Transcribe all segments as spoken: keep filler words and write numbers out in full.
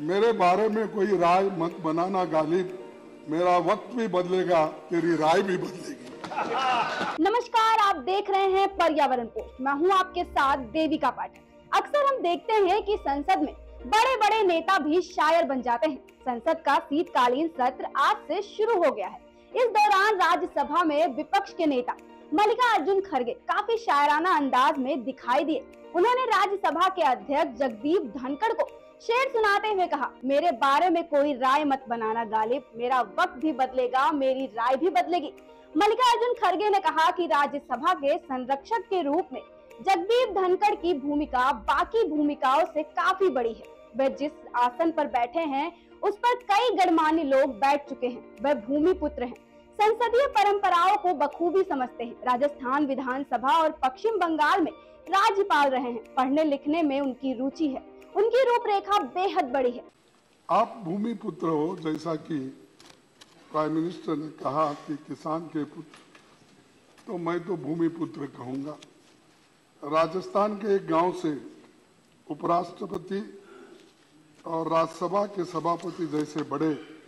मेरे बारे में कोई राय मत बनाना गालिब, मेरा वक्त भी बदलेगा, तेरी राय भी बदलेगी। नमस्कार, आप देख रहे हैं पर्यावरण पोस्ट। मैं हूं आपके साथ देविका पाठक। अक्सर हम देखते हैं कि संसद में बड़े बड़े नेता भी शायर बन जाते हैं। संसद का शीतकालीन सत्र आज से शुरू हो गया है। इस दौरान राज्यसभा में विपक्ष के नेता मल्लिकार्जुन खड़गे काफी शायराना अंदाज में दिखाई दिए। उन्होंने राज्यसभा के अध्यक्ष जगदीप धनखड़ को शेर सुनाते हुए कहा, मेरे बारे में कोई राय मत बनाना गालिब, मेरा वक्त भी बदलेगा, मेरी राय भी बदलेगी। मल्लिकार्जुन खड़गे ने कहा कि राज्यसभा के संरक्षक के रूप में जगदीप धनखड़ की भूमिका बाकी भूमिकाओं से काफी बड़ी है। वह जिस आसन पर बैठे हैं उस पर कई गणमान्य लोग बैठ चुके हैं। वह भूमि पुत्र हैं, संसदीय परंपराओं को बखूबी समझते हैं। राजस्थान विधानसभा और पश्चिम बंगाल में राज्यपाल रहे हैं। पढ़ने लिखने में उनकी रुचि है। उनकी रूपरेखा बेहद बड़ी है। आप भूमि पुत्र हो, जैसा कि प्राइम मिनिस्टर ने कहा कि किसान के पुत्र, तो मैं तो भूमि पुत्र कहूंगा। राजस्थान के एक गांव से उपराष्ट्रपति और राज्यसभा के सभापति जैसे बड़े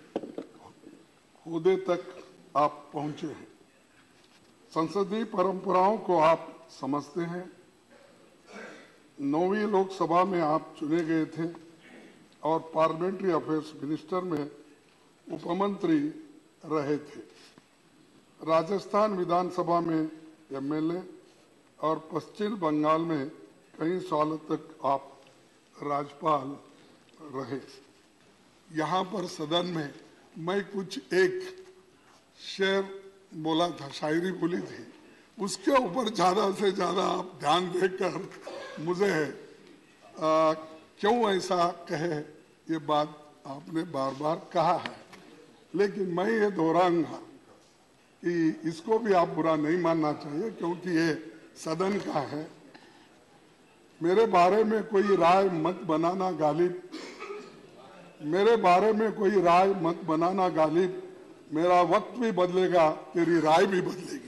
ओहदे तक आप पहुंचे हैं। संसदीय परंपराओं को आप समझते हैं। नौवीं लोकसभा में आप चुने गए थे और पार्लियामेंट्री अफेयर्स मिनिस्टर में उपमंत्री रहे थे। राजस्थान विधानसभा में एमएलए और पश्चिम बंगाल में कई सालों तक आप राज्यपाल रहे। यहाँ पर सदन में मैं कुछ एक शेर बोला था, शायरी बोली थी, उसके ऊपर ज्यादा से ज्यादा आप ध्यान देकर मुझे आ, क्यों ऐसा कहे ये बात आपने बार बार कहा है, लेकिन मैं ये दोहराऊंगा कि इसको भी आप बुरा नहीं मानना चाहिए, क्योंकि ये सदन का है। मेरे बारे में कोई राय मत बनाना गालिब, मेरे बारे में कोई राय मत बनाना गालिब, मेरा वक्त भी बदलेगा, तेरी राय भी बदलेगी।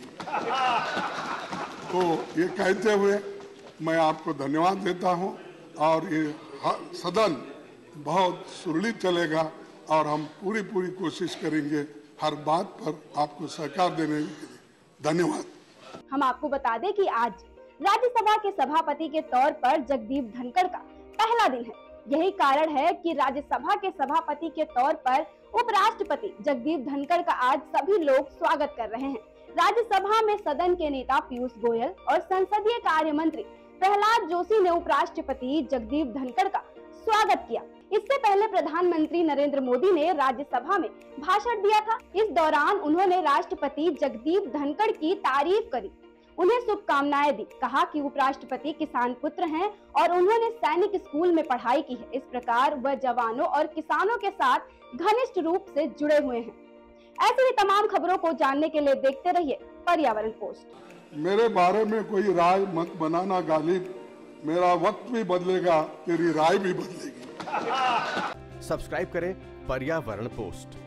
तो ये कहते हुए मैं आपको धन्यवाद देता हूं और ये सदन बहुत सुरक्षित चलेगा और हम पूरी पूरी कोशिश करेंगे हर बात पर आपको सहकार देने के लिए। धन्यवाद। हम आपको बता दें कि आज राज्यसभा के सभापति के तौर पर जगदीप धनखड़ का पहला दिन है। यही कारण है कि राज्यसभा के सभापति के तौर पर उपराष्ट्रपति जगदीप धनखड़ का आज सभी लोग स्वागत कर रहे हैं। राज्यसभा में सदन के नेता पीयूष गोयल और संसदीय कार्य मंत्री प्रहलाद जोशी ने उपराष्ट्रपति जगदीप धनखड़ का स्वागत किया। इससे पहले प्रधानमंत्री नरेंद्र मोदी ने राज्यसभा में भाषण दिया था। इस दौरान उन्होंने राष्ट्रपति जगदीप धनखड़ की तारीफ करी, उन्हें शुभकामनाएं दी। कहा कि उपराष्ट्रपति किसान पुत्र हैं और उन्होंने सैनिक स्कूल में पढ़ाई की है। इस प्रकार वह जवानों और किसानों के साथ घनिष्ठ रूप से जुड़े हुए हैं। ऐसी ही तमाम खबरों को जानने के लिए देखते रहिए पर्यावरण पोस्ट। मेरे बारे में कोई राय मत बनाना गालिब, मेरा वक्त भी बदलेगा, तेरी राय भी बदलेगी। सब्सक्राइब करें पर्यावरण पोस्ट।